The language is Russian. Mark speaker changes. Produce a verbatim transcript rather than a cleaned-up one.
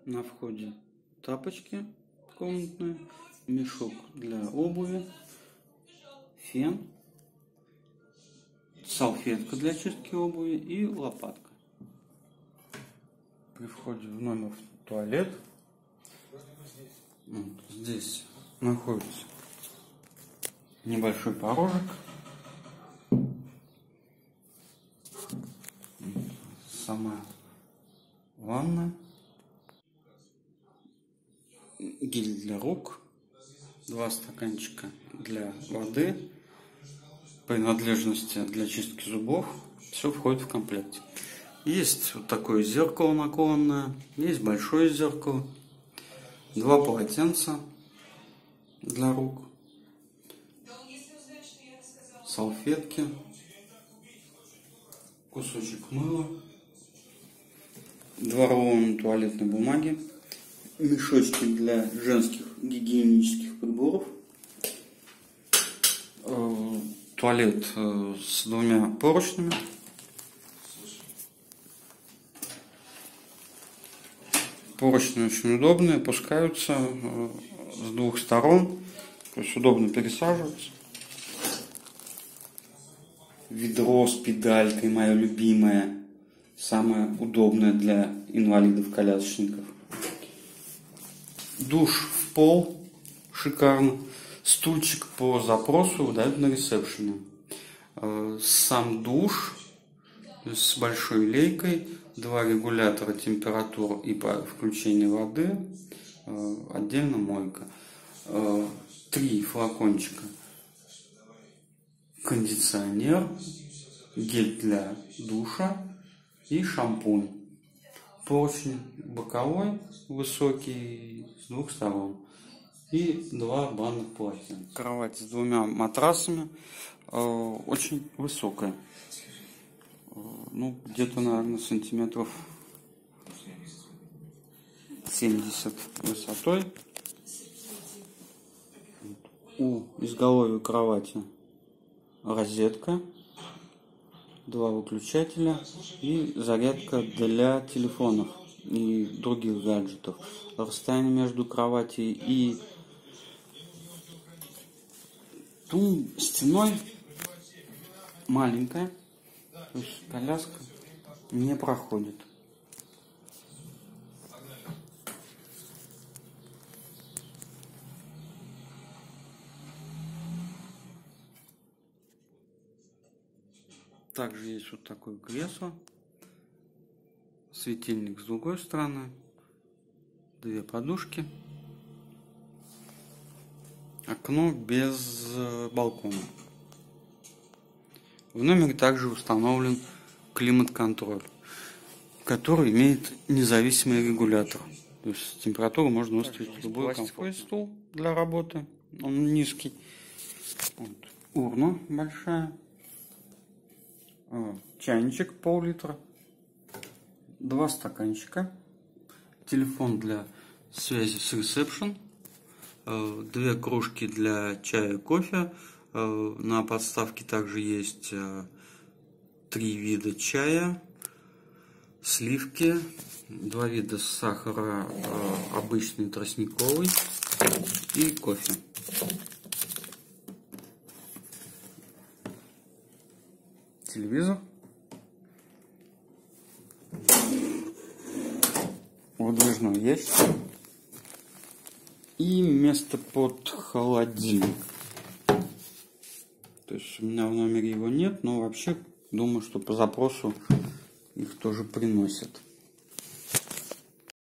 Speaker 1: На входе тапочки комнатные, мешок для обуви, фен, салфетка для чистки обуви и лопатка. При входе в номер туалет. Вот здесь находится небольшой порожек. Сама ванна. Гель для рук. Два стаканчика для воды. Принадлежности для чистки зубов. Все входит в комплекте. Есть вот такое зеркало наклонное. Есть большое зеркало. Два полотенца для рук. Салфетки. Кусочек мыла. Два рулона туалетной бумаги. Мешочки для женских гигиенических приборов. Туалет с двумя поручнями. Поручни очень удобные, опускаются с двух сторон, то есть удобно пересаживаться. Ведро с педалькой, мое любимое, самое удобное для инвалидов-колясочников. Душ в пол, шикарно. Стульчик по запросу выдают на ресепшене. Сам душ с большой лейкой, два регулятора температур и по включению воды, отдельно мойка, три флакончика, кондиционер, гель для душа и шампунь. Поручень боковой, высокий, с двух сторон. И два банных полотенца. Кровать с двумя матрасами, э, очень высокая. Э, ну, где-то, наверное, сантиметров семьдесят высотой. У изголовья кровати розетка, два выключателя и зарядка для телефонов и других гаджетов. Расстояние между кроватью и тум стеной маленькая, то есть коляска не проходит. Также есть вот такое кресло, светильник с другой стороны, две подушки, окно без балкона. В номере также установлен климат-контроль, который имеет независимый регулятор. То есть температуру можно выставить в любой комфортный стул для работы, он низкий. Вот. Урна большая, чайничек пол-литра, два стаканчика, телефон для связи с ресепшн, две кружки для чая и кофе. На подставке также есть три вида чая, сливки, два вида сахара, обычный тростниковый и кофе. Телевизор. Выдвижной ящик. И место под холодильник. То есть у меня в номере его нет, но вообще думаю, что по запросу их тоже приносят.